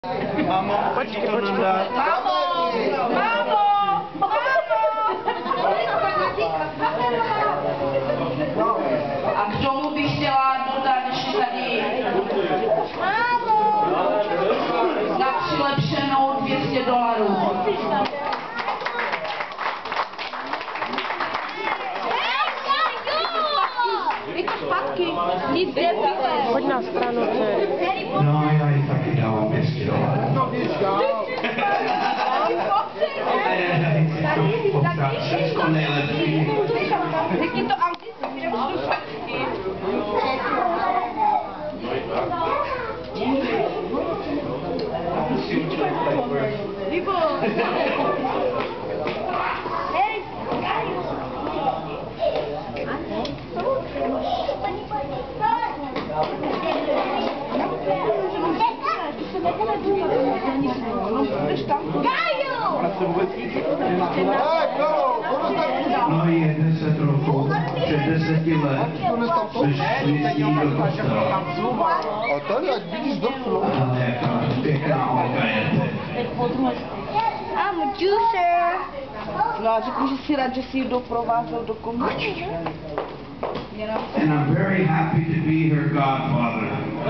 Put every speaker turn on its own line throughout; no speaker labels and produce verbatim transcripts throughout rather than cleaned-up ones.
Mámo, počkej, počkej.
Mámo, mámo, mámo. A k tomu bych chtěla dodat ještě tady za přilepšenou dvě stě dolarů.
Pojď na stranu, dcery.
No, já ji taky dávám dvě stě dolarů. To popřát všechno nejlepší.
Řekni to anglicky, nebo to špačky. Libo.
No je deset roků, před deseti let, což myslí do kostela.
A tady, ať vidíš do chvíle.
Ale jaká pěkná holka je teď.
I'm a juicer.
No a řekni, že si rád, že jsi ji doprovázel do komuny.
And I'm very happy to be her godfather.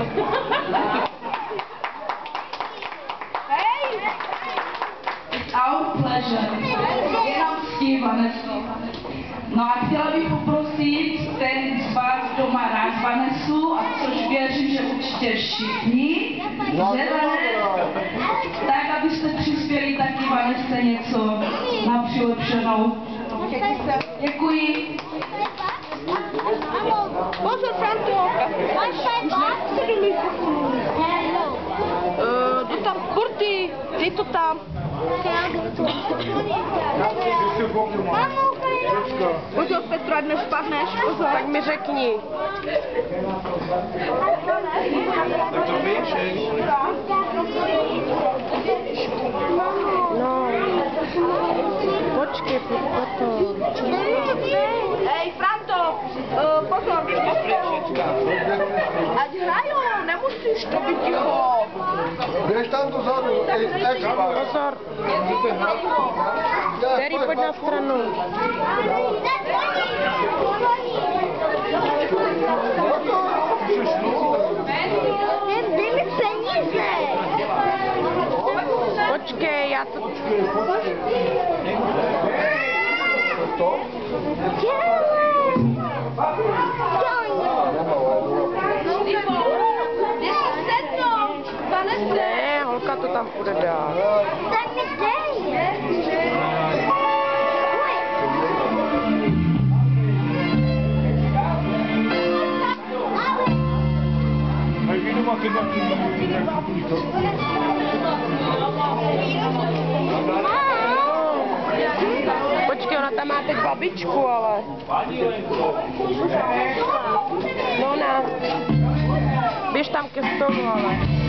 It's our pleasure. Jenom ctí, Vanesu. No a chtěla bych poprosit ten z vás, kdo má rád Vanesu, a což věřím, že určitě všichni, že tak, abyste přispěli taky Vanese něco na přilepšenou. Děkuji.
Pozor, Franto.
Uh, jdu tam, Kurty, dej to tam.
Pozor, Petro, ať nespadneš. Pozor.
Tak mi řekni.
Tak to běžej.
No. Počkej, pojď potom.
Hej, Franto, uh, pozor. Ať hrajou, nemusíš to být ticho.
Běž tam dozadu, extra.
Pozor. Terry, pojď na stranu.
Dej mi peníze.
Počkej, já to... Ne, holka to tam půjde dál.
Tak mi dej.
Počkej, ona tam má teď babičku, ale... No na... Běž tam ke stolu, ale...